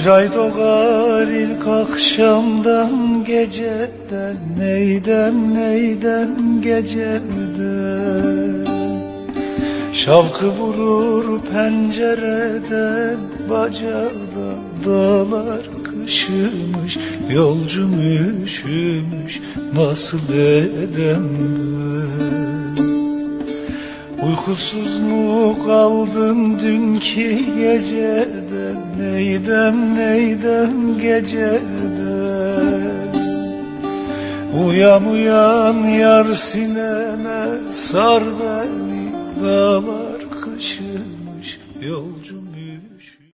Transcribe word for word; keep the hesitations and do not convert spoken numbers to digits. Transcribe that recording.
ay doğar ilk akşamdan, geceden, neyden neyden geceden. Şavkı vurur pencereden, bacada dağlar kışımış, yolcum üşümüş, nasıl edem ben? Uykusuz mu kaldım dünkü geceden, neyden neyden geceden. Uyan uyan yar sinene, sar beni, dağlar kışımış, yolcum üşümüş.